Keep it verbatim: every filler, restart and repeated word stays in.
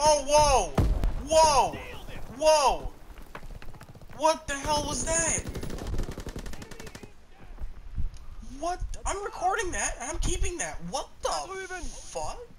Oh, whoa! Whoa! Whoa! What the hell was that? What? I'm recording that, and I'm keeping that. What the fuck?